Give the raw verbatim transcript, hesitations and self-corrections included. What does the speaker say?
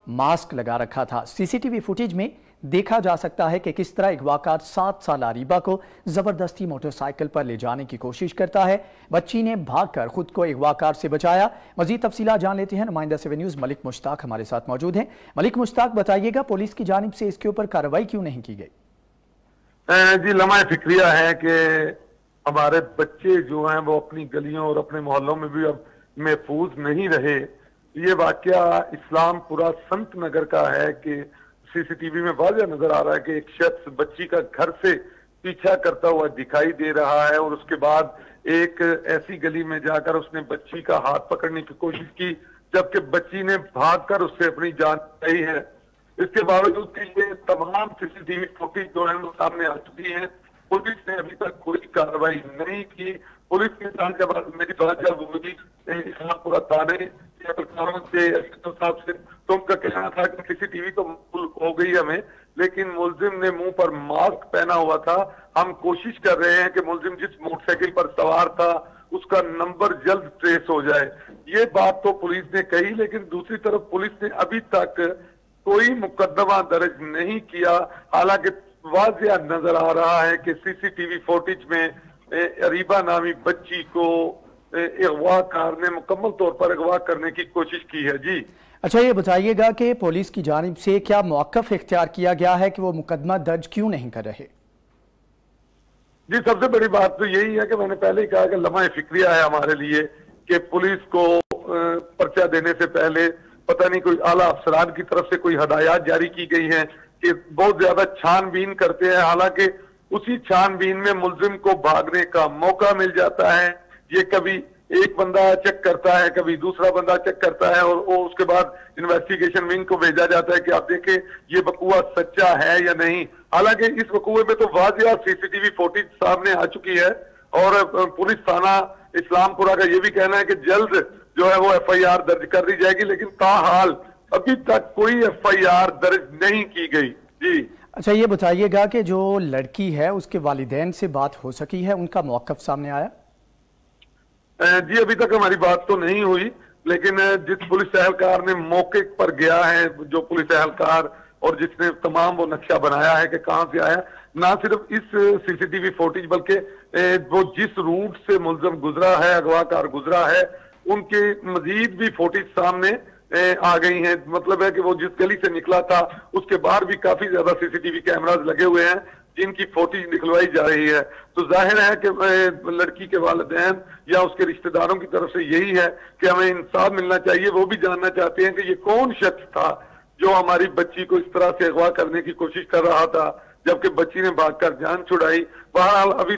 Mask लगा रखा था। सीसीटीवी फुटेज में देखा जा सकता है कि किस तरह अगवाकार सात साल अरीबा को जबरदस्ती मोटरसाइकिल पर ले जाने की कोशिश करता है। बच्ची ने भागकर खुद को अगवाकार से बचाया। मजीद तफसीलात जान लेते हैं। नुमाइंदा सेवन न्यूज मलिक मुश्ताक हमारे साथ मौजूद हैं। मलिक मुश्ताक, बताइएगा पुलिस की जानिब से इसके ऊपर कार्रवाई क्यों नहीं की गई? जी, लम्हा फिक्रिया है कि हमारे बच्चे जो हैं वो अपनी गलियों और अपने मोहल्लों में भी अब महफूज नहीं रहे। ये वाकया इस्लामपुरा संत नगर का है कि सीसीटीवी में वाज़ेह नजर आ रहा है कि एक शख्स बच्ची का घर से पीछा करता हुआ दिखाई दे रहा है और उसके बाद एक ऐसी गली में जाकर उसने बच्ची का हाथ पकड़ने की कोशिश की, जबकि बच्ची ने भागकर उससे अपनी जान बचाई है। इसके बावजूद कि ये तमाम सीसीटीवी फुटेज जो है वो सामने आ चुकी है, पुलिस ने अभी तक कोई कार्रवाई नहीं की। पुलिस के साथ जब मेरी बात जब हुई इस्लामपुरा थाने से साहब से, तो उनका कहना था कि सीसीटीवी तो हो गई हमें, लेकिन मुलजिम ने मुंह पर मास्क पहना हुआ था। हम कोशिश कर रहे हैं कि मुलजिम जिस मोटरसाइकिल पर सवार था उसका नंबर जल्द ट्रेस हो जाए। ये बात तो पुलिस ने कही, लेकिन दूसरी तरफ पुलिस ने अभी तक कोई मुकदमा दर्ज नहीं किया। हालांकि वाज़ेह नजर आ रहा है कि सीसीटीवी फुटेज में अरीबा नामी बच्ची को अगवाकार ने मुकम्मल तौर पर अगवा करने की कोशिश की है। जी अच्छा, ये बताइएगा कि पुलिस की जानिब से क्या मौक़िफ़ इख्तियार किया गया है कि वो मुकदमा दर्ज क्यों नहीं कर रहे? जी, सबसे बड़ी बात तो यही है कि मैंने पहले ही कहा कि लम्हा फिक्रिया है हमारे लिए कि पुलिस को पर्चा देने से पहले पता नहीं कोई आला अफसरान की तरफ से कोई हदायत जारी की गई है कि बहुत ज्यादा छानबीन करते हैं। हालांकि उसी छानबीन में मुलजिम को भागने का मौका मिल जाता है। ये कभी एक बंदा चेक करता है, कभी दूसरा बंदा चेक करता है और वो उसके बाद इन्वेस्टिगेशन विंग को भेजा जाता है कि आप देखें ये बकुआ सच्चा है या नहीं। हालांकि इस बकुए में तो वाज़ेह सीसीटीवी फुटेज सामने आ चुकी है और पुलिस थाना इस्लामपुरा का ये भी कहना है कि जल्द जो है वो एफ आई आर दर्ज कर दी जाएगी, लेकिन ताहाल अभी तक कोई एफ आई आर दर्ज नहीं की गई। जी अच्छा, ये बताइएगा कि जो लड़की है उसके वालिदैन से बात हो सकी है, उनका मौक़िफ़ सामने आया? जी, अभी तक हमारी बात तो नहीं हुई, लेकिन जिस पुलिस एहलकार ने मौके पर गया है, जो पुलिस एहलकार और जिसने तमाम वो नक्शा बनाया है कि कहां से आया, ना सिर्फ इस सीसीटीवी फुटेज बल्कि वो जिस रूट से मुलजिम गुजरा है, अगवाकार गुजरा है, उनके मजीद भी फुटेज सामने आ गई हैं। मतलब है कि वो जिस गली से निकला था उसके बाहर भी काफी ज्यादा सीसीटीवी कैमरास लगे हुए हैं जिनकी फुटेज निकलवाई जा रही है। तो जाहिर है कि लड़की के वालिदैन या उसके रिश्तेदारों की तरफ से यही है कि हमें इंसाफ मिलना चाहिए। वो भी जानना चाहते हैं कि ये कौन शख्स था जो हमारी बच्ची को इस तरह से अगवा करने की कोशिश कर रहा था, जबकि बच्ची ने भागकर जान छुड़ाई। बहरहाल अभी